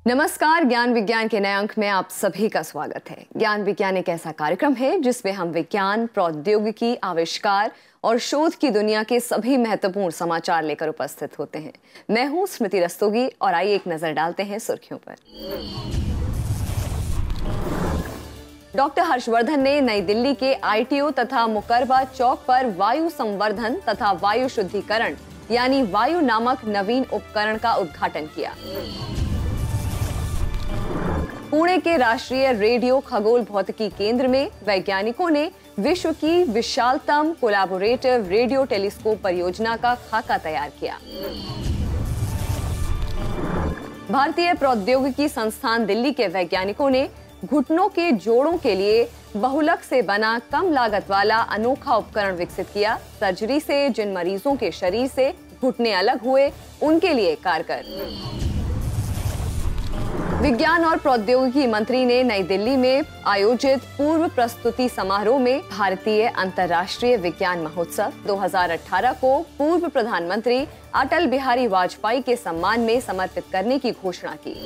नमस्कार, ज्ञान विज्ञान के नए अंक में आप सभी का स्वागत है। ज्ञान विज्ञान एक ऐसा कार्यक्रम है जिसमें हम विज्ञान, प्रौद्योगिकी, आविष्कार और शोध की दुनिया के सभी महत्वपूर्ण समाचार लेकर उपस्थित होते हैं। मैं हूं स्मृति रस्तोगी और आइए एक नजर डालते हैं सुर्खियों पर। डॉक्टर हर्षवर्धन ने नई दिल्ली के ITO तथा मुकरबा चौक पर वायु संवर्धन तथा वायु शुद्धिकरण यानी वायु नामक नवीन उपकरण का उद्घाटन किया। पुणे के राष्ट्रीय रेडियो खगोल भौतिकी केंद्र में वैज्ञानिकों ने विश्व की विशालतम कोलैबोरेटिव रेडियो टेलीस्कोप परियोजना का खाका तैयार किया। भारतीय प्रौद्योगिकी संस्थान दिल्ली के वैज्ञानिकों ने घुटनों के जोड़ों के लिए बहुलक से बना कम लागत वाला अनोखा उपकरण विकसित किया। सर्जरी से जिन मरीजों के शरीर से घुटने अलग हुए उनके लिए कारगर। विज्ञान और प्रौद्योगिकी मंत्री ने नई दिल्ली में आयोजित पूर्व प्रस्तुति समारोह में भारतीय अंतर्राष्ट्रीय विज्ञान महोत्सव 2018 को पूर्व प्रधानमंत्री अटल बिहारी वाजपेयी के सम्मान में समर्पित करने की घोषणा की।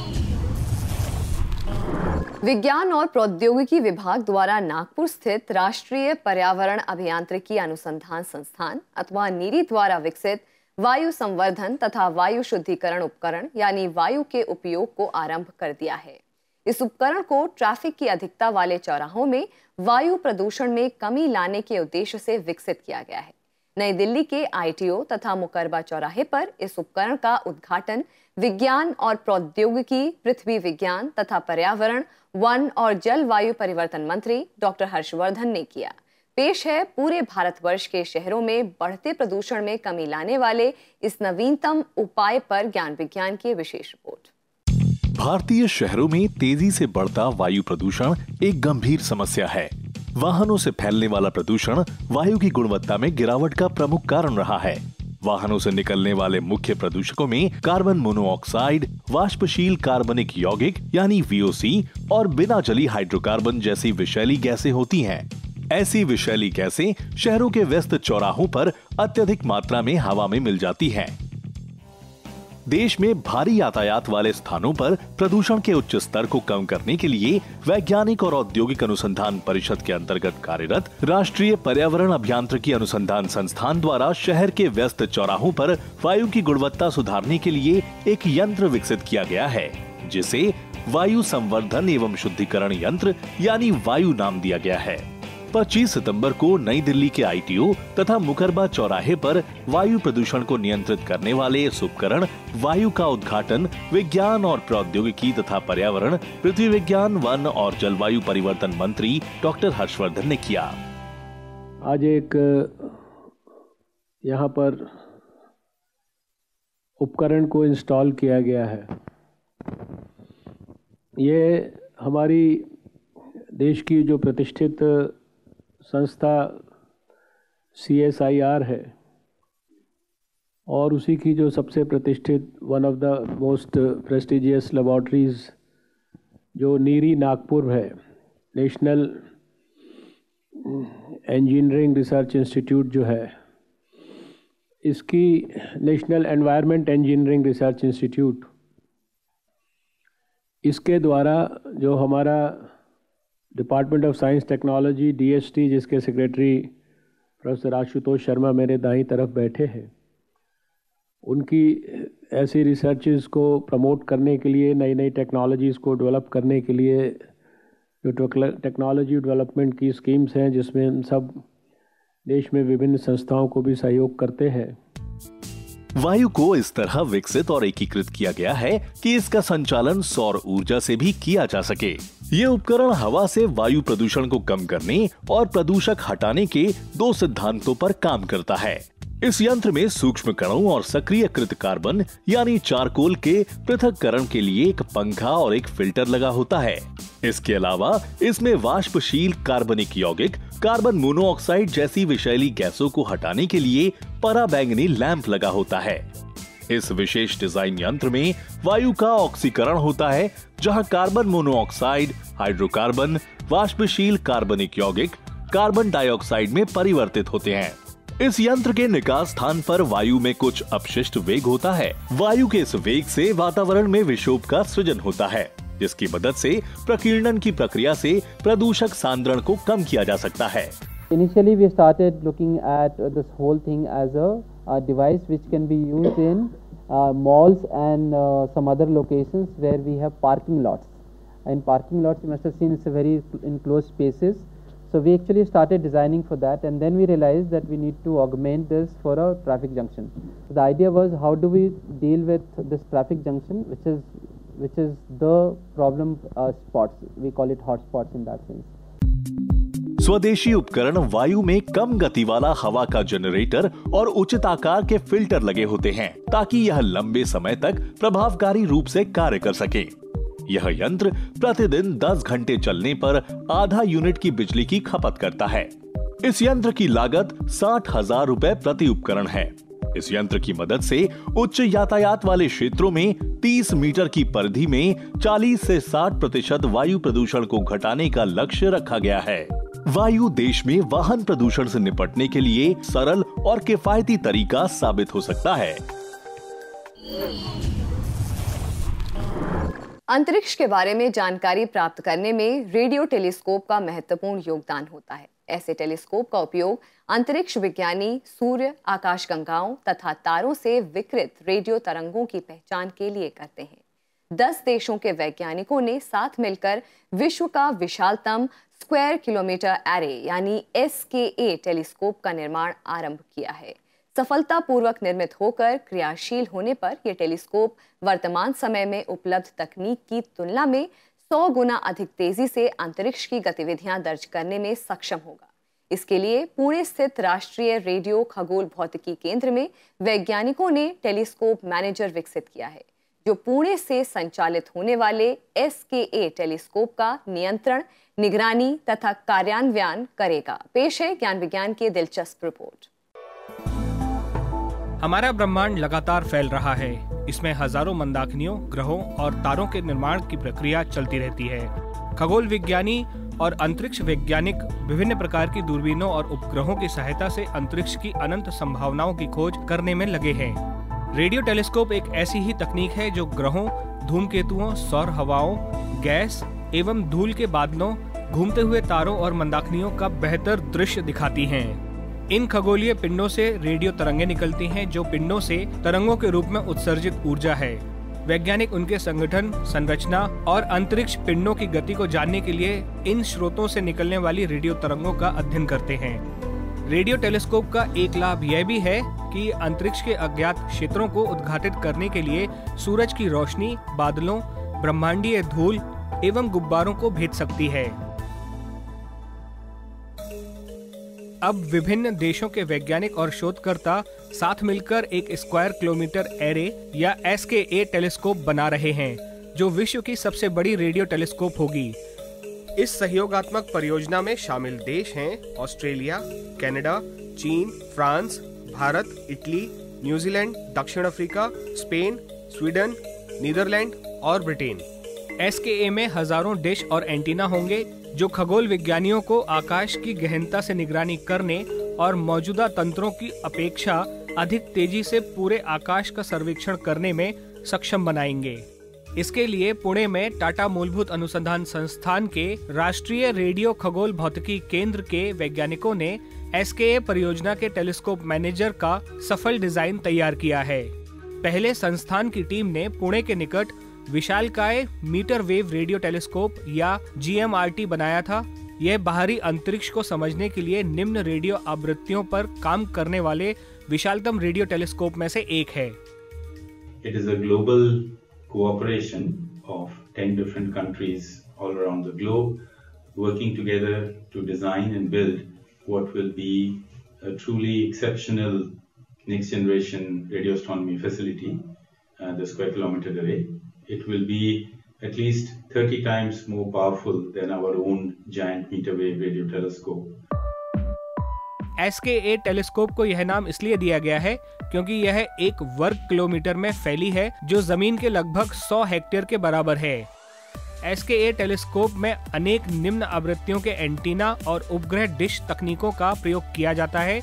विज्ञान और प्रौद्योगिकी विभाग द्वारा नागपुर स्थित राष्ट्रीय पर्यावरण अभियांत्रिकी अनुसंधान संस्थान अथवा नीरी द्वारा विकसित वायु संवर्धन तथा वायु शुद्धिकरण उपकरण यानी वायु के उपयोग को आरंभ कर दिया है। इस उपकरण को ट्रैफिक की अधिकता वाले चौराहों में वायु प्रदूषण में कमी लाने के उद्देश्य से विकसित किया गया है। नई दिल्ली के ITO तथा मुकरबा चौराहे पर इस उपकरण का उद्घाटन विज्ञान और प्रौद्योगिकी, पृथ्वी विज्ञान तथा पर्यावरण, वन और जलवायु परिवर्तन मंत्री डॉक्टर हर्षवर्धन ने किया। पेश है पूरे भारतवर्ष के शहरों में बढ़ते प्रदूषण में कमी लाने वाले इस नवीनतम उपाय पर ज्ञान विज्ञान की विशेष रिपोर्ट। भारतीय शहरों में तेजी से बढ़ता वायु प्रदूषण एक गंभीर समस्या है। वाहनों से फैलने वाला प्रदूषण वायु की गुणवत्ता में गिरावट का प्रमुख कारण रहा है। वाहनों से निकलने वाले मुख्य प्रदूषकों में कार्बन मोनोऑक्साइड, वाष्पशील कार्बनिक यौगिक यानी VOC और बिना जली हाइड्रोकार्बन जैसी विषैली गैसें होती हैं। ऐसी विषैली गैसें शहरों के व्यस्त चौराहों पर अत्यधिक मात्रा में हवा में मिल जाती हैं। देश में भारी यातायात वाले स्थानों पर प्रदूषण के उच्च स्तर को कम करने के लिए वैज्ञानिक और औद्योगिक अनुसंधान परिषद के अंतर्गत कार्यरत राष्ट्रीय पर्यावरण अभियांत्रिकी अनुसंधान संस्थान द्वारा शहर के व्यस्त चौराहों पर वायु की गुणवत्ता सुधारने के लिए एक यंत्र विकसित किया गया है, जिसे वायु संवर्धन एवं शुद्धिकरण यंत्र यानी वायु नाम दिया गया है। 25 सितंबर को नई दिल्ली के ITO तथा मुकरबा चौराहे पर वायु प्रदूषण को नियंत्रित करने वाले इस उपकरण वायु का उद्घाटन विज्ञान और प्रौद्योगिकी तथा पर्यावरण, पृथ्वी विज्ञान, वन और जलवायु परिवर्तन मंत्री डॉक्टर हर्षवर्धन ने किया। आज एक यहाँ पर उपकरण को इंस्टॉल किया गया है। ये हमारी देश की जो प्रतिष्ठित संस्था CSIR है और उसी की जो सबसे प्रतिष्ठित one of the most prestigious laboratories जो नीरी नागपुर है, नेशनल इंजीनियरिंग रिसर्च इंस्टीट्यूट जो है, इसकी national environment engineering research institute, इसके द्वारा जो हमारा department of science technology DST जिसके सेक्रेटरी प्रोफेसर आशुतोष शर्मा मेरे दाईं तरफ बैठे हैं, उनकी ऐसी रिसर्चेस को प्रमोट करने के लिए, नई नई टेक्नोलॉजीज़ को डेवलप करने के लिए जो टेक्नोलॉजी डेवलपमेंट की स्कीम्स हैं, जिसमें हम सब देश में विभिन्न संस्थाओं को भी सहयोग करते हैं। वायु को इस तरह विकसित और एकीकृत किया गया है कि इसका संचालन सौर ऊर्जा से भी किया जा सके। ये उपकरण हवा से वायु प्रदूषण को कम करने और प्रदूषक हटाने के 2 सिद्धांतों पर काम करता है। इस यंत्र में सूक्ष्म कणों और सक्रियकृत कार्बन यानी चारकोल के पृथक्करण के लिए एक पंखा और एक फिल्टर लगा होता है। इसके अलावा इसमें वाष्पशील कार्बनिक यौगिक, कार्बन मोनोऑक्साइड जैसी विषैली गैसों को हटाने के लिए पराबैंगनी लैंप लगा होता है। इस विशेष डिजाइन यंत्र में वायु का ऑक्सीकरण होता है, जहां कार्बन मोनोऑक्साइड, हाइड्रोकार्बन, वाष्पशील कार्बनिक यौगिक कार्बन डाइऑक्साइड में परिवर्तित होते हैं इस यंत्र के निकास स्थान पर वायु में कुछ अपशिष्ट वेग होता है। वायु के इस वेग से वातावरण में विक्षोभ का सृजन होता है, जिसकी मदद से प्रकीर्णन की प्रक्रिया से प्रदूषक सांद्रण को कम किया जा सकता है। Initially, we started looking at this whole thing as a device which can be used in malls and some other locations where we have parking lots. In parking lots, you must have seen it's a very enclosed spaces. So we actually started designing for that, and then we realized that we need to augment this for a traffic junction. So the idea was, how do we deal with this traffic junction, which is the problem spots. We call it hot spots in that sense. स्वदेशी उपकरण वायु में कम गति वाला हवा का generator और उचित आकार के फिल्टर लगे होते हैं, ताकि यह लंबे समय तक प्रभावकारी रूप से कार्य कर सके। यह यंत्र प्रतिदिन 10 घंटे चलने पर आधा यूनिट की बिजली की खपत करता है। इस यंत्र की लागत 60,000 रुपए प्रति उपकरण है। इस यंत्र की मदद से उच्च यातायात वाले क्षेत्रों में 30 मीटर की परिधि में 40 से 60% वायु प्रदूषण को घटाने का लक्ष्य रखा गया है। वायु देश में वाहन प्रदूषण से निपटने के लिए सरल और किफायती तरीका साबित हो सकता है। अंतरिक्ष के बारे में जानकारी प्राप्त करने में रेडियो टेलीस्कोप का महत्वपूर्ण योगदान होता है। ऐसे टेलीस्कोप का उपयोग अंतरिक्ष विज्ञानी सूर्य, आकाशगंगाओं तथा तारों से विकिरित रेडियो तरंगों की पहचान के लिए करते हैं। 10 देशों के वैज्ञानिकों ने साथ मिलकर विश्व का विशालतम स्क्वायर किलोमीटर एरे यानी SKA टेलीस्कोप का निर्माण आरंभ किया है। सफलतापूर्वक निर्मित होकर क्रियाशील होने पर यह टेलीस्कोप वर्तमान समय में उपलब्ध तकनीक की तुलना में 100 गुना अधिक तेजी से अंतरिक्ष की गतिविधियां दर्ज करने में सक्षम होगा। इसके लिए पुणे स्थित राष्ट्रीय रेडियो खगोल भौतिकी केंद्र में वैज्ञानिकों ने टेलीस्कोप मैनेजर विकसित किया है, जो पुणे से संचालित होने वाले SKA टेलीस्कोप का नियंत्रण, निगरानी तथा कार्यान्वयन करेगा। पेश है ज्ञान विज्ञान की दिलचस्प रिपोर्ट। हमारा ब्रह्मांड लगातार फैल रहा है। इसमें हजारों मंदाकिनियों, ग्रहों और तारों के निर्माण की प्रक्रिया चलती रहती है। खगोल विज्ञानी और अंतरिक्ष वैज्ञानिक विभिन्न प्रकार की दूरबीनों और उपग्रहों की सहायता से अंतरिक्ष की अनंत संभावनाओं की खोज करने में लगे हैं। रेडियो टेलीस्कोप एक ऐसी ही तकनीक है जो ग्रहों, धूमकेतुओं, सौर हवाओं, गैस एवं धूल के बादलों, घूमते हुए तारों और मंदाकिनियों का बेहतर दृश्य दिखाती हैं। इन खगोलीय पिंडों से रेडियो तरंगें निकलती हैं, जो पिंडों से तरंगों के रूप में उत्सर्जित ऊर्जा है। वैज्ञानिक उनके संगठन, संरचना और अंतरिक्ष पिंडों की गति को जानने के लिए इन स्रोतों से निकलने वाली रेडियो तरंगों का अध्ययन करते हैं। रेडियो टेलीस्कोप का एक लाभ यह भी है कि अंतरिक्ष के अज्ञात क्षेत्रों को उद्घाटित करने के लिए सूरज की रोशनी, बादलों, ब्रह्मांडीय धूल एवं गुब्बारों को भेज सकती है। अब विभिन्न देशों के वैज्ञानिक और शोधकर्ता साथ मिलकर एक स्क्वायर किलोमीटर एरे या SKA टेलीस्कोप बना रहे हैं, जो विश्व की सबसे बड़ी रेडियो टेलीस्कोप होगी। इस सहयोगात्मक परियोजना में शामिल देश हैं ऑस्ट्रेलिया, कनाडा, चीन, फ्रांस, भारत, इटली, न्यूजीलैंड, दक्षिण अफ्रीका, स्पेन, स्वीडन, नीदरलैंड और ब्रिटेन। SKA में हजारों डिश और एंटीना होंगे, जो खगोल विज्ञानियों को आकाश की गहनता से निगरानी करने और मौजूदा तंत्रों की अपेक्षा अधिक तेजी से पूरे आकाश का सर्वेक्षण करने में सक्षम बनाएंगे। इसके लिए पुणे में टाटा मूलभूत अनुसंधान संस्थान के राष्ट्रीय रेडियो खगोल भौतिकी केंद्र के वैज्ञानिकों ने SKA परियोजना के टेलीस्कोप मैनेजर का सफल डिजाइन तैयार किया है। पहले संस्थान की टीम ने पुणे के निकट विशालकाय मीटर वेव रेडियो टेलीस्कोप या GMRT बनाया था। यह बाहरी अंतरिक्ष को समझने के लिए निम्न रेडियो आवृत्तियों पर काम करने वाले विशालतम रेडियो टेलीस्कोप में से एक है। It is a global cooperation of 10 different countries all around the globe working together to design and build what will be a truly exceptional next generation radio astronomy facility, the Square Kilometer Array. It will be at least 30 times more powerful than our own giant meter wave radio telescope. SKA telescope को यह नाम इसलिए दिया गया है क्योंकि यह 1 वर्ग किलोमीटर में फैली है, जो जमीन के लगभग 100 हेक्टेयर के बराबर है। SKA टेलीस्कोप में अनेक निम्न आवृत्तियों के एंटीना और उपग्रह डिश तकनीकों का प्रयोग किया जाता है,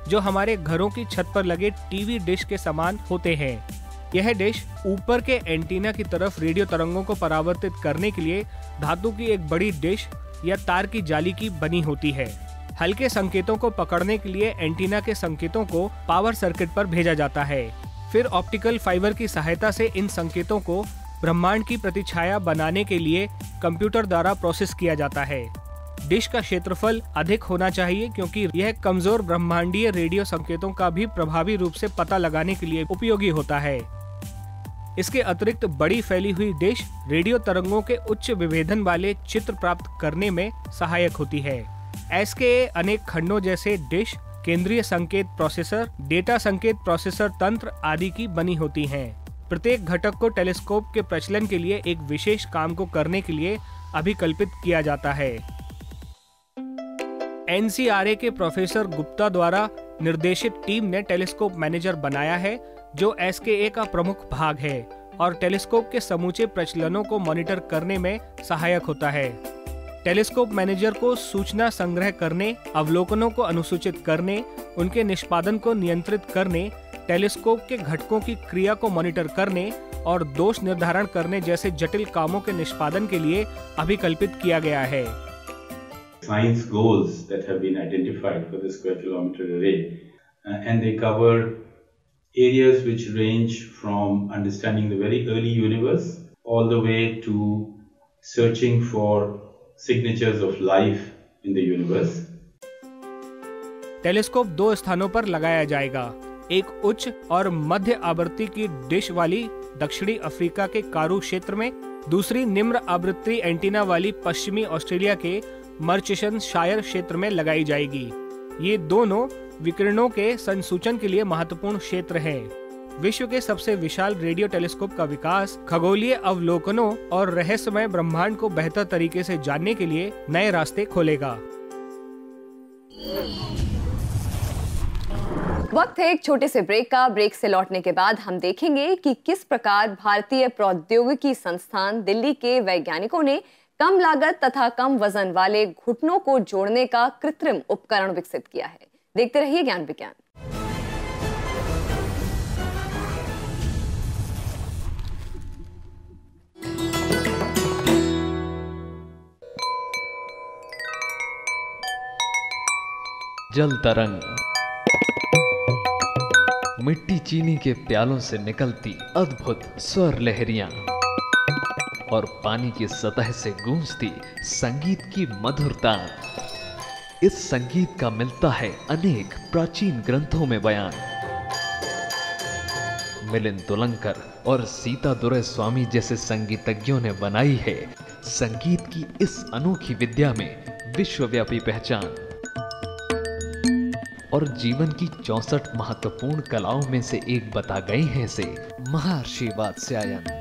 जो हमारे घरों की छत पर लगे टीवी डिश के समान होते हैं। यह डिश ऊपर के एंटीना की तरफ रेडियो तरंगों को परावर्तित करने के लिए धातु की एक बड़ी डिश या तार की जाली की बनी होती है। हल्के संकेतों को पकड़ने के लिए एंटीना के संकेतों को पावर सर्किट पर भेजा जाता है। फिर ऑप्टिकल फाइबर की सहायता से इन संकेतों को ब्रह्मांड की प्रतिछाया बनाने के लिए कंप्यूटर द्वारा प्रोसेस किया जाता है। डिश का क्षेत्रफल अधिक होना चाहिए क्योंकि यह कमजोर ब्रह्मांडीय रेडियो संकेतों का भी प्रभावी रूप से पता लगाने के लिए उपयोगी होता है। इसके अतिरिक्त बड़ी फैली हुई डिश रेडियो तरंगों के उच्च विभेदन वाले चित्र प्राप्त करने में सहायक होती है। SKA अनेक खंडों जैसे डिश, केंद्रीय संकेत प्रोसेसर, डेटा संकेत प्रोसेसर तंत्र आदि की बनी होती हैं। प्रत्येक घटक को टेलीस्कोप के प्रचलन के लिए एक विशेष काम को करने के लिए अभिकल्पित किया जाता है। NCRA के प्रोफेसर गुप्ता द्वारा निर्देशित टीम ने टेलीस्कोप मैनेजर बनाया है, जो SKA का प्रमुख भाग है और टेलीस्कोप के समूचे प्रचलनों को मॉनिटर करने में सहायक होता है। टेलीस्कोप मैनेजर को सूचना संग्रह करने, अवलोकनों को अनुसूचित करने, उनके निष्पादन को नियंत्रित करने, टेलीस्कोप के घटकों की क्रिया को मॉनिटर करने और दोष निर्धारण करने जैसे जटिल कामों के निष्पादन के लिए अभिकल्पित किया गया है। Science goals that have been identified for the square kilometer array, and they cover areas which range from understanding the very early universe all the way to searching for signatures of life in the universe. Telescope दो स्थानों पर लगाया जाएगा, एक उच्च और मध्य आवृत्ति की डिश वाली दक्षिणी अफ्रीका के कारू क्षेत्र में, दूसरी निम्न आवृत्ति एंटीना वाली पश्चिमी ऑस्ट्रेलिया के मर्चेस्टरशायर क्षेत्र में लगाई जाएगी। ये दोनों विकिरणों के संसूचन के लिए महत्वपूर्ण क्षेत्र हैं। विश्व के सबसे विशाल रेडियो टेलीस्कोप का विकास खगोलीय अवलोकनों और रहस्यमय ब्रह्मांड को बेहतर तरीके से जानने के लिए नए रास्ते खोलेगा। वक्त है एक छोटे से ब्रेक का। ब्रेक से लौटने के बाद हम देखेंगे कि किस प्रकार भारतीय प्रौद्योगिकी संस्थान दिल्ली के वैज्ञानिकों ने कम लागत तथा कम वजन वाले घुटनों को जोड़ने का कृत्रिम उपकरण विकसित किया है। देखते रहिए ज्ञान विज्ञान। जल तरंग, मिट्टी चीनी के प्यालों से निकलती अद्भुत स्वर लहरियां और पानी की सतह से गूंजती संगीत की मधुरता। इस संगीत का मिलता है अनेक प्राचीन ग्रंथों में बयान। मिलिंद तुलंकर और सीता दुरै स्वामी जैसे संगीतज्ञों ने बनाई है संगीत की इस अनोखी विद्या में विश्वव्यापी पहचान। और जीवन की 64 महत्वपूर्ण कलाओं में से एक बता गए हैं इसे महर्षि वात्स्यायन।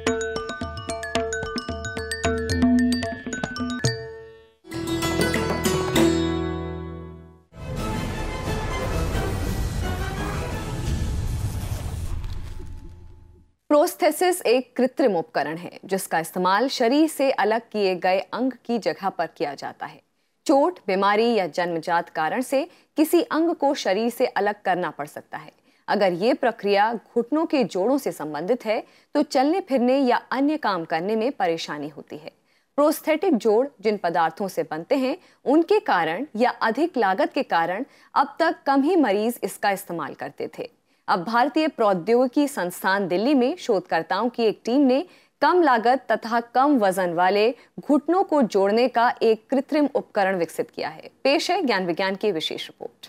प्रोस्थेसिस एक कृत्रिम उपकरण है जिसका इस्तेमाल शरीर से अलग किए गए अंग की जगह पर किया जाता है। चोट, बीमारी या जन्मजात कारण से किसी अंग को शरीर से अलग करना पड़ सकता है। अगर ये प्रक्रिया घुटनों के जोड़ों से संबंधित है तो चलने फिरने या अन्य काम करने में परेशानी होती है। प्रोस्थेटिक जोड़ जिन पदार्थों से बनते हैं उनके कारण या अधिक लागत के कारण अब तक कम ही मरीज इसका इस्तेमाल करते थे। अब भारतीय प्रौद्योगिकी संस्थान दिल्ली में शोधकर्ताओं की एक टीम ने कम लागत तथा कम वजन वाले घुटनों को जोड़ने का एक कृत्रिम उपकरण विकसित किया है। पेश है ज्ञान विज्ञान की विशेष रिपोर्ट।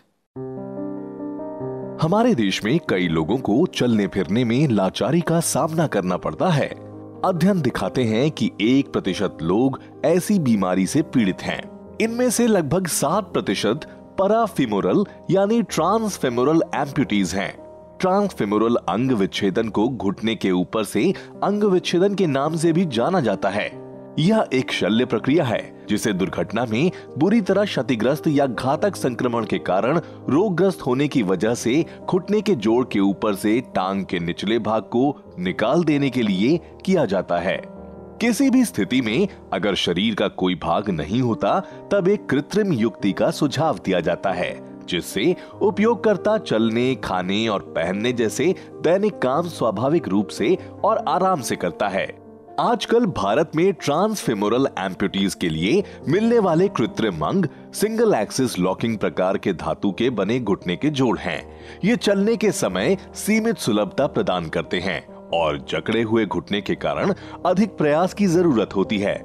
हमारे देश में कई लोगों को चलने फिरने में लाचारी का सामना करना पड़ता है। अध्ययन दिखाते हैं कि 1% लोग ऐसी बीमारी से पीड़ित हैं। इनमें से लगभग 7% पैराफीमोरल यानी ट्रांसफेमोरल एम्पुटीज हैं। ट्रांसफेमोरल अंग विच्छेदन को घुटने के ऊपर से अंग विच्छेदन के नाम से भी जाना जाता है। यह एक शल्य प्रक्रिया है जिसे दुर्घटना में बुरी तरह क्षतिग्रस्त या घातक संक्रमण के कारण रोगग्रस्त होने की वजह से घुटने के जोड़ के ऊपर से टांग के निचले भाग को निकाल देने के लिए किया जाता है। किसी भी स्थिति में अगर शरीर का कोई भाग नहीं होता तब एक कृत्रिम युक्ति का सुझाव दिया जाता है जिससे उपयोगकर्ता चलने, खाने और पहनने जैसे दैनिक काम स्वाभाविक रूप से और आराम से करता है। आजकल भारत में ट्रांसफेमोरल एम्पुटीज के लिए मिलने वाले कृत्रिम अंग सिंगल एक्सिस लॉकिंग प्रकार के धातु के बने घुटने के जोड़ हैं। ये चलने के समय सीमित सुलभता प्रदान करते हैं और जकड़े हुए घुटने के कारण अधिक प्रयास की जरूरत होती है।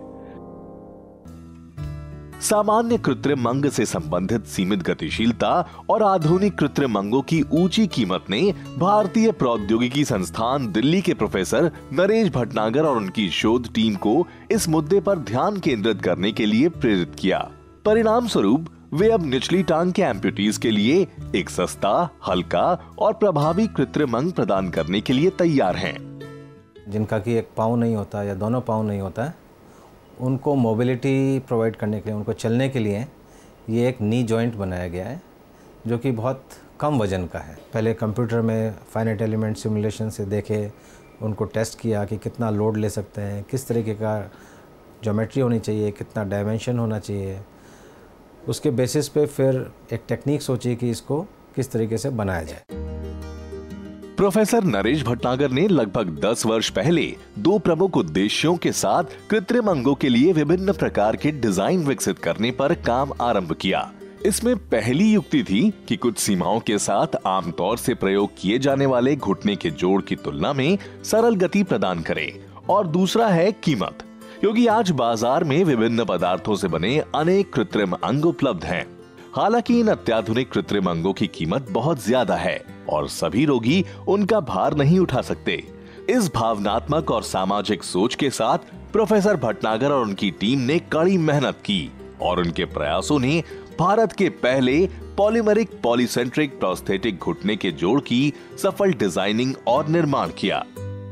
सामान्य कृत्रिम अंग से संबंधित सीमित गतिशीलता और आधुनिक कृत्रिम अंगों की ऊंची कीमत ने भारतीय प्रौद्योगिकी संस्थान दिल्ली के प्रोफेसर नरेश भटनागर और उनकी शोध टीम को इस मुद्दे पर ध्यान केंद्रित करने के लिए प्रेरित किया। परिणाम स्वरूप वे अब निचली टांग के एम्पुटीज के लिए एक सस्ता, हल्का और प्रभावी कृत्रिम अंग प्रदान करने के लिए तैयार हैं। जिनका कि एक पाँव नहीं होता या दोनों पाँव नहीं होता है, उनको मोबिलिटी प्रोवाइड करने के लिए, उनको चलने के लिए ये एक नी जॉइंट बनाया गया है जो कि बहुत कम वजन का है। पहले कंप्यूटर में फाइनाइट एलिमेंट सिमुलेशन से देखे, उनको टेस्ट किया कि कितना लोड ले सकते हैं, किस तरीके का ज्योमेट्री होनी चाहिए, कितना डायमेंशन होना चाहिए। उसके बेसिस पे फिर एक टेक्निक सोची कि इसको किस तरीके से बनाया जाए। प्रोफेसर नरेश भटनागर ने लगभग 10 वर्ष पहले 2 प्रमुख उद्देश्यों के साथ कृत्रिम अंगों के लिए विभिन्न प्रकार के डिजाइन विकसित करने पर काम आरंभ किया। इसमें पहली युक्ति थी कि कुछ सीमाओं के साथ आमतौर से प्रयोग किए जाने वाले घुटने के जोड़ की तुलना में सरल गति प्रदान करे, और दूसरा है कीमत, क्योंकि आज बाजार में विभिन्न पदार्थों से बने अनेक कृत्रिम अंग उपलब्ध हैं। हालांकि इन अत्याधुनिक कृत्रिम अंगों की कीमत बहुत ज्यादा है और सभी रोगी उनका भार नहीं उठा सकते। इस भावनात्मक और सामाजिक सोच के साथ प्रोफेसर भटनागर और उनकी टीम ने कड़ी मेहनत की और उनके प्रयासों ने भारत के पहले पॉलीमरिक पॉलीसेंट्रिक प्रोस्थेटिक घुटने के जोड़ की सफल डिजाइनिंग और निर्माण किया।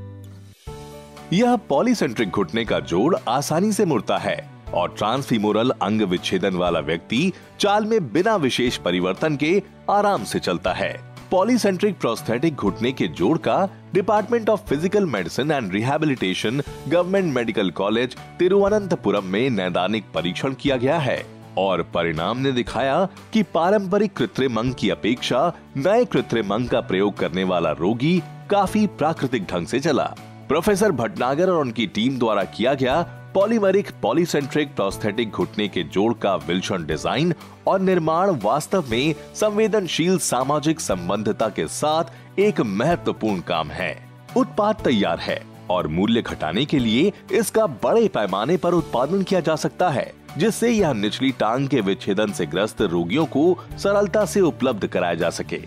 यह पॉलीसेंट्रिक घुटने का जोड़ आसानी से मुड़ता है और ट्रांसफीमोरल अंग विच्छेदन वाला व्यक्ति चाल में बिना विशेष परिवर्तन के आराम से चलता है। पॉलीसेंट्रिक प्रोस्थेटिक घुटने के जोड़ का department of physical medicine and rehabilitation, government medical college Thiruvananthapuram में नैदानिक परीक्षण किया गया है और परिणाम ने दिखाया कि पारंपरिक कृत्रिम अंग की अपेक्षा नए कृत्रिम अंग का प्रयोग करने वाला रोगी काफी प्राकृतिक ढंग से चला। प्रोफेसर भटनागर और उनकी टीम द्वारा किया गया पॉलीमरिक पॉलीसेंट्रिक प्रोस्थेटिक घुटने के जोड़ का विलक्षण डिजाइन और निर्माण वास्तव में संवेदनशील सामाजिक संबंधता के साथ एक महत्वपूर्ण काम है। उत्पाद तैयार है और मूल्य घटाने के लिए इसका बड़े पैमाने पर उत्पादन किया जा सकता है, जिससे यह निचली टांग के विच्छेदन से ग्रस्त रोगियों को सरलता से उपलब्ध कराया जा सके।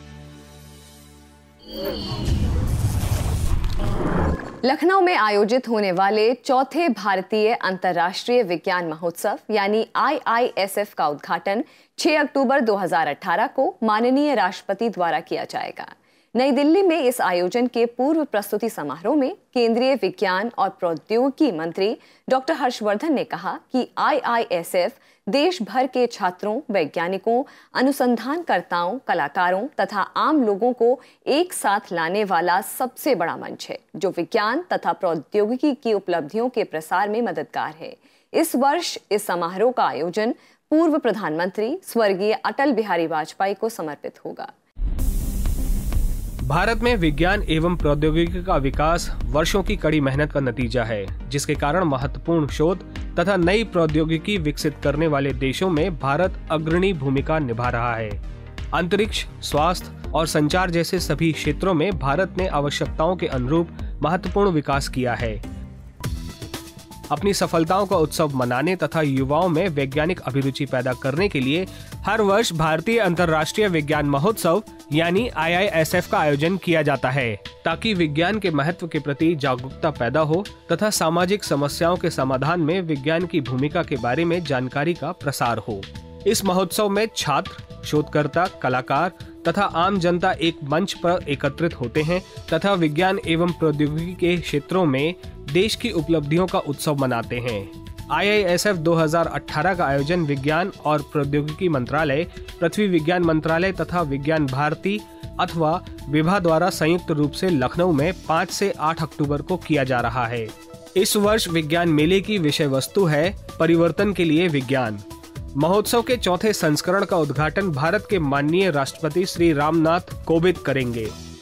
लखनऊ में आयोजित होने वाले चौथे भारतीय अंतर्राष्ट्रीय विज्ञान महोत्सव यानी IISF का उद्घाटन 6 अक्टूबर 2018 को माननीय राष्ट्रपति द्वारा किया जाएगा। नई दिल्ली में इस आयोजन के पूर्व प्रस्तुति समारोह में केंद्रीय विज्ञान और प्रौद्योगिकी मंत्री डॉक्टर हर्षवर्धन ने कहा कि IISF देश भर के छात्रों, वैज्ञानिकों, अनुसंधानकर्ताओं, कलाकारों तथा आम लोगों को एक साथ लाने वाला सबसे बड़ा मंच है, जो विज्ञान तथा प्रौद्योगिकी की उपलब्धियों के प्रसार में मददगार है। इस वर्ष इस समारोह का आयोजन पूर्व प्रधानमंत्री स्वर्गीय अटल बिहारी वाजपेयी को समर्पित होगा। भारत में विज्ञान एवं प्रौद्योगिकी का विकास वर्षों की कड़ी मेहनत का नतीजा है, जिसके कारण महत्वपूर्ण शोध तथा नई प्रौद्योगिकी विकसित करने वाले देशों में भारत अग्रणी भूमिका निभा रहा है। अंतरिक्ष, स्वास्थ्य और संचार जैसे सभी क्षेत्रों में भारत ने आवश्यकताओं के अनुरूप महत्वपूर्ण विकास किया है। अपनी सफलताओं का उत्सव मनाने तथा युवाओं में वैज्ञानिक अभिरुचि पैदा करने के लिए हर वर्ष भारतीय अंतर्राष्ट्रीय विज्ञान महोत्सव यानी IISF का आयोजन किया जाता है, ताकि विज्ञान के महत्व के प्रति जागरूकता पैदा हो तथा सामाजिक समस्याओं के समाधान में विज्ञान की भूमिका के बारे में जानकारी का प्रसार हो। इस महोत्सव में छात्र, शोधकर्ता, कलाकार तथा आम जनता एक मंच पर एकत्रित होते हैं तथा विज्ञान एवं प्रौद्योगिकी के क्षेत्रों में देश की उपलब्धियों का उत्सव मनाते हैं। IISF 2018 का आयोजन विज्ञान और प्रौद्योगिकी मंत्रालय, पृथ्वी विज्ञान मंत्रालय तथा विज्ञान भारती अथवा विभा द्वारा संयुक्त रूप से लखनऊ में 5 से 8 अक्टूबर को किया जा रहा है। इस वर्ष विज्ञान मेले की विषय वस्तु है परिवर्तन के लिए विज्ञान। महोत्सव के चौथे संस्करण का उद्घाटन भारत के माननीय राष्ट्रपति श्री रामनाथ कोविंद करेंगे।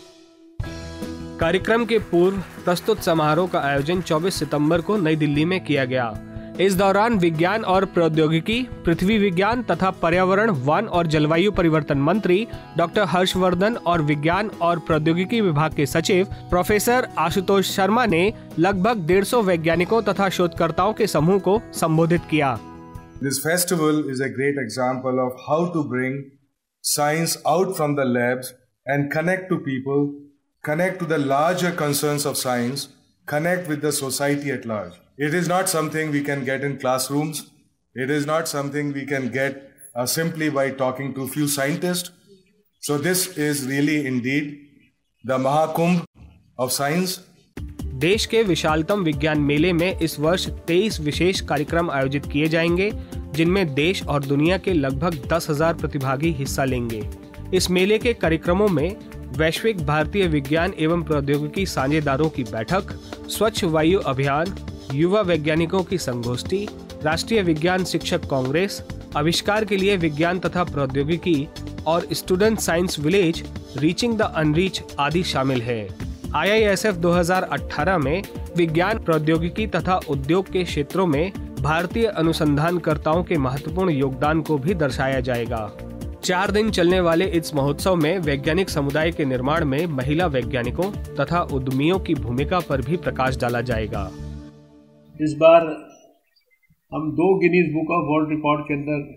कार्यक्रम के पूर्व प्रस्तुत समारोह का आयोजन 24 सितंबर को नई दिल्ली में किया गया। इस दौरान विज्ञान और प्रौद्योगिकी, पृथ्वी विज्ञान तथा पर्यावरण, वन और जलवायु परिवर्तन मंत्री डॉक्टर हर्षवर्धन और विज्ञान और प्रौद्योगिकी विभाग के सचिव प्रोफेसर आशुतोष शर्मा ने लगभग 150 वैज्ञानिकों तथा शोधकर्ताओं के समूह को संबोधित किया। This festival is a great example of how to bring science out from the labs and connect to people, connect to the larger concerns of science, connect with the society at large. It is not something we can get in classrooms. It is not something we can get simply by talking to a few scientists. So this is really indeed the Mahakumbh of science. देश के विशालतम विज्ञान मेले में इस वर्ष 23 विशेष कार्यक्रम आयोजित किए जाएंगे, जिनमें देश और दुनिया के लगभग 10,000 प्रतिभागी हिस्सा लेंगे। इस मेले के कार्यक्रमों में वैश्विक भारतीय विज्ञान एवं प्रौद्योगिकी साझेदारों की बैठक, स्वच्छ वायु अभियान, युवा वैज्ञानिकों की संगोष्ठी, राष्ट्रीय विज्ञान शिक्षक कांग्रेस, आविष्कार के लिए विज्ञान तथा प्रौद्योगिकी और student science village, reaching the unreach आदि शामिल है। IISF 2018 में विज्ञान, प्रौद्योगिकी तथा उद्योग के क्षेत्रों में भारतीय अनुसंधानकर्ताओं के महत्वपूर्ण योगदान को भी दर्शाया जाएगा। 4 दिन चलने वाले इस महोत्सव में वैज्ञानिक समुदाय के निर्माण में महिला वैज्ञानिकों तथा उद्यमियों की भूमिका पर भी प्रकाश डाला जाएगा। इस बार हम 2 Guinness book of world record के अंदर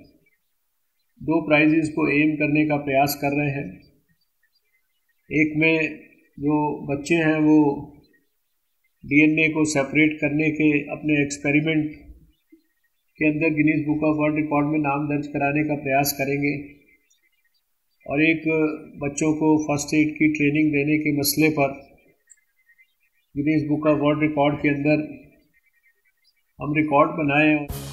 2 प्राइजेस को एम करने का प्रयास कर रहे हैं। एक में जो बच्चे हैं वो DNA को सेपरेट करने के अपने एक्सपेरिमेंट के अंदर Guinness book of world record में नाम दर्ज कराने का प्रयास करेंगे, और एक बच्चों को फर्स्ट एड की ट्रेनिंग देने के मसले पर Guinness book of world record के अंदर हम रिकॉर्ड बनाए।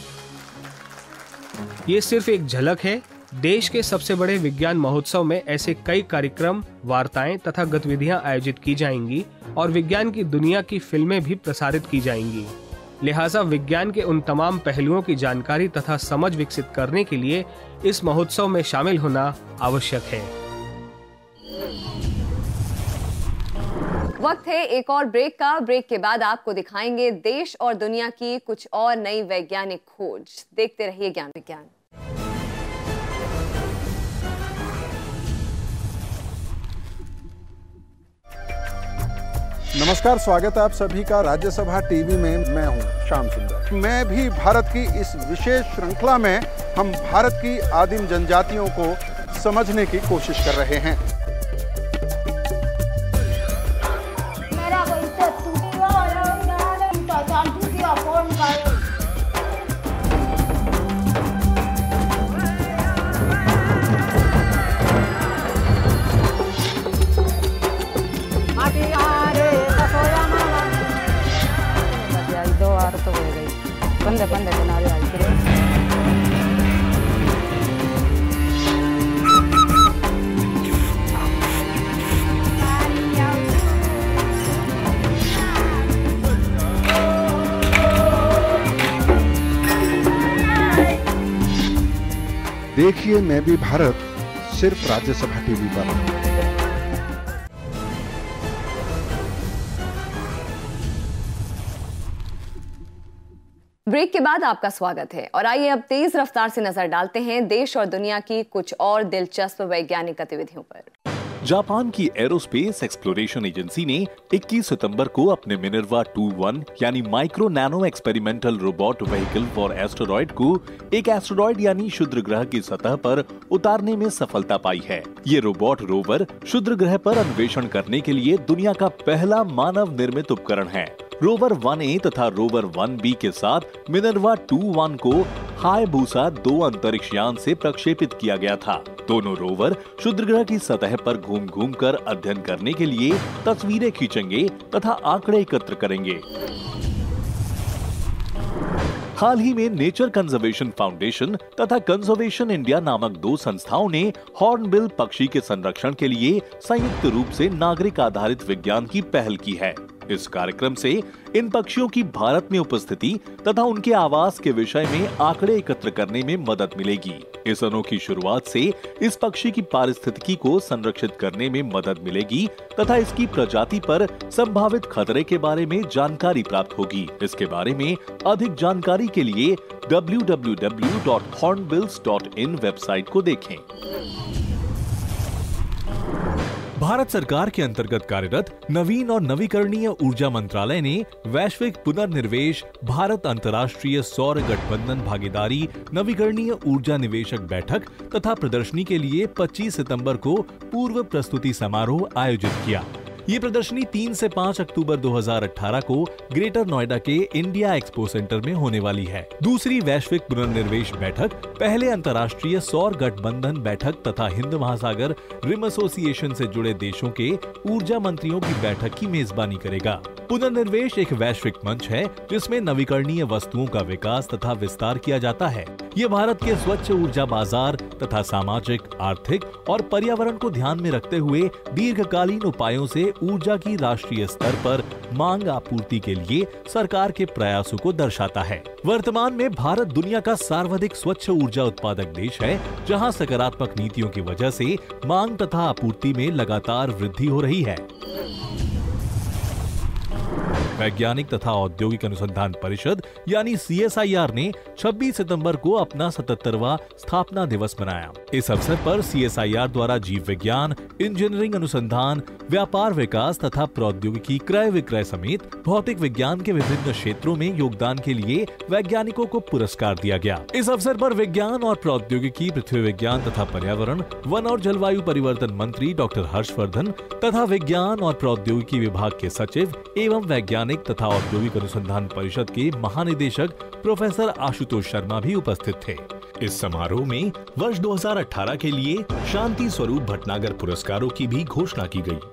ये सिर्फ एक झलक है। देश के सबसे बड़े विज्ञान महोत्सव में ऐसे कई कार्यक्रम, वार्ताएं तथा गतिविधियां आयोजित की जाएंगी और विज्ञान की दुनिया की फिल्में भी प्रसारित की जाएंगी। लिहाजा विज्ञान के उन तमाम पहलुओं की जानकारी तथा समझ विकसित करने के लिए इस महोत्सव में शामिल होना आवश्यक है। वक्त है एक और ब्रेक का। ब्रेक के बाद आपको दिखाएंगे देश और दुनिया की कुछ और नई वैज्ञानिक खोज। देखते रहिए ज्ञान विज्ञान। नमस्कार, स्वागत है आप सभी का राज्यसभा टीवी में। मैं हूं श्याम सुंदर। मैं भी भारत की इस विशेष श्रृंखला में हम भारत की आदिम जनजातियों को समझने की कोशिश कर रहे हैं। देखिए मैं भी भारत, सिर्फ राज्यसभा टीवी पर। ब्रेक के बाद आपका स्वागत है और आइए अब तेज रफ्तार से नजर डालते हैं देश और दुनिया की कुछ और दिलचस्प वैज्ञानिक गतिविधियों पर। जापान की एरोस्पेस एक्सप्लोरेशन एजेंसी ने 21 सितंबर को अपने मिनर्वा 2-1 यानी micro nano experimental robot vehicle for asteroid को एक एस्टेरॉयड यानी क्षुद्र ग्रह की सतह पर उतारने में सफलता पाई है। ये रोबोट रोवर क्षुद्र ग्रह पर अन्वेषण करने के लिए दुनिया का पहला मानव निर्मित उपकरण है। रोवर 1A तथा रोवर 1B के साथ मिनर्वा 2-1 को हायबूसा 2 अंतरिक्ष यान से प्रक्षेपित किया गया था। दोनों रोवर क्षुद्र ग्रह की सतह पर घूम कर अध्ययन करने के लिए तस्वीरें खींचेंगे तथा आंकड़े एकत्र करेंगे। हाल ही में नेचर कंजर्वेशन फाउंडेशन तथा कंजर्वेशन इंडिया नामक 2 संस्थाओं ने हॉर्नबिल पक्षी के संरक्षण के लिए संयुक्त रूप से नागरिक आधारित विज्ञान की पहल की है। इस कार्यक्रम से इन पक्षियों की भारत में उपस्थिति तथा उनके आवास के विषय में आंकड़े एकत्र करने में मदद मिलेगी। इस अनोखी शुरुआत से इस पक्षी की पारिस्थितिकी को संरक्षित करने में मदद मिलेगी तथा इसकी प्रजाति पर संभावित खतरे के बारे में जानकारी प्राप्त होगी। इसके बारे में अधिक जानकारी के लिए www.hornbills.in वेबसाइट को देखें। भारत सरकार के अंतर्गत कार्यरत नवीन और नवीकरणीय ऊर्जा मंत्रालय ने वैश्विक पुनर्निवेश भारत अंतर्राष्ट्रीय सौर गठबंधन भागीदारी नवीकरणीय ऊर्जा निवेशक बैठक तथा प्रदर्शनी के लिए 25 सितंबर को पूर्व प्रस्तुति समारोह आयोजित किया। ये प्रदर्शनी 3 से 5 अक्टूबर 2018 को ग्रेटर नोएडा के इंडिया एक्सपो सेंटर में होने वाली है। दूसरी वैश्विक पुनर्निवेश बैठक पहले अंतर्राष्ट्रीय सौर गठबंधन बैठक तथा हिंद महासागर रिम एसोसिएशन से जुड़े देशों के ऊर्जा मंत्रियों की बैठक की मेजबानी करेगा। पुनर्निवेश एक वैश्विक मंच है जिसमें नवीकरणीय वस्तुओं का विकास तथा विस्तार किया जाता है। ये भारत के स्वच्छ ऊर्जा बाजार तथा सामाजिक, आर्थिक और पर्यावरण को ध्यान में रखते हुए दीर्घकालीन उपायों से ऊर्जा की राष्ट्रीय स्तर पर मांग आपूर्ति के लिए सरकार के प्रयासों को दर्शाता है। वर्तमान में भारत दुनिया का सर्वाधिक स्वच्छ ऊर्जा उत्पादक देश है, जहां सकारात्मक नीतियों की वजह से मांग तथा आपूर्ति में लगातार वृद्धि हो रही है। वैज्ञानिक तथा औद्योगिक अनुसंधान परिषद यानी CSIR ने 26 सितंबर को अपना 77वां स्थापना दिवस मनाया। इस अवसर पर CSIR द्वारा जीव विज्ञान, इंजीनियरिंग अनुसंधान, व्यापार विकास तथा प्रौद्योगिकी क्रय विक्रय समेत भौतिक विज्ञान के विभिन्न क्षेत्रों में योगदान के लिए वैज्ञानिकों को पुरस्कार दिया गया। इस अवसर पर विज्ञान और प्रौद्योगिकी, पृथ्वी विज्ञान तथा पर्यावरण, वन और जलवायु परिवर्तन मंत्री डॉक्टर हर्षवर्धन तथा विज्ञान और प्रौद्योगिकी विभाग के सचिव एवं वैज्ञानिक तथा औद्योगिक अनुसंधान परिषद के महानिदेशक प्रोफेसर आशुतोष शर्मा भी उपस्थित थे। इस समारोह में वर्ष 2018 के लिए शांति स्वरूप भटनागर पुरस्कारों की भी घोषणा की गई।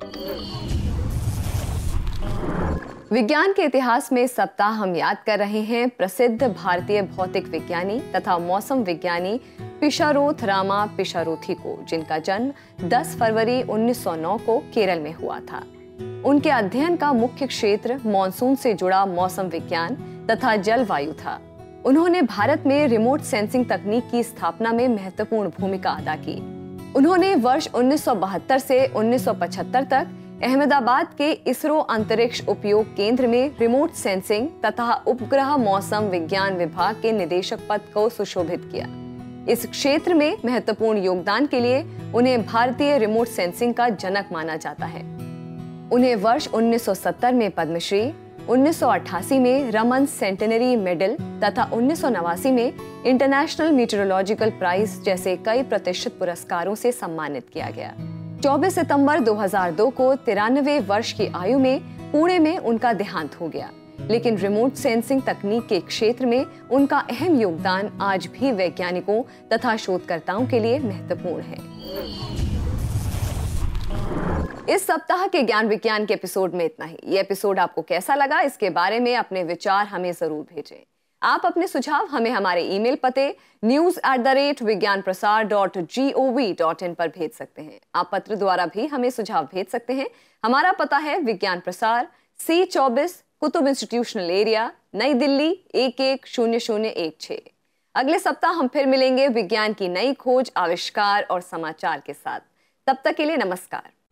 विज्ञान के इतिहास में इस सप्ताह हम याद कर रहे हैं प्रसिद्ध भारतीय भौतिक विज्ञानी तथा मौसम विज्ञानी पिशारोथ रामा पिशारोथी को, जिनका जन्म 10 फरवरी 1909 को केरल में हुआ था। उनके अध्ययन का मुख्य क्षेत्र मॉनसून से जुड़ा मौसम विज्ञान तथा जलवायु था। उन्होंने भारत में रिमोट सेंसिंग तकनीक की स्थापना में महत्वपूर्ण भूमिका अदा की। उन्होंने वर्ष 1972 से 1975 तक अहमदाबाद के इसरो अंतरिक्ष उपयोग केंद्र में रिमोट सेंसिंग तथा उपग्रह मौसम विज्ञान विभाग के निदेशक पद को सुशोभित किया। इस क्षेत्र में महत्वपूर्ण योगदान के लिए उन्हें भारतीय रिमोट सेंसिंग का जनक माना जाता है। उन्हें वर्ष 1970 में पद्मश्री, 1988 में रमन सेंटेनरी मेडल तथा 1989 में इंटरनेशनल मीटरोलॉजिकल प्राइज जैसे कई प्रतिष्ठित पुरस्कारों से सम्मानित किया गया। 24 सितंबर 2002 को 93 वर्ष की आयु में पुणे में उनका देहांत हो गया। लेकिन रिमोट सेंसिंग तकनीक के क्षेत्र में उनका अहम योगदान आज भी वैज्ञानिकों तथा शोधकर्ताओं के लिए महत्वपूर्ण है। इस सप्ताह के ज्ञान विज्ञान के एपिसोड में इतना ही। ये एपिसोड आपको कैसा लगा, इसके बारे में अपने विचार हमें जरूर भेजें। आप अपने सुझाव हमें हमारे ईमेल पते news@vigyanprasar.gov.in पर भेज सकते हैं। आप पत्र द्वारा भी हमें सुझाव भेज सकते हैं। हमारा पता है विज्ञान प्रसार, C24, कुतुब इंस्टीट्यूशनल एरिया, नई दिल्ली 110016। अगले सप्ताह हम फिर मिलेंगे विज्ञान की नई खोज, आविष्कार और समाचार के साथ। तब तक के लिए नमस्कार।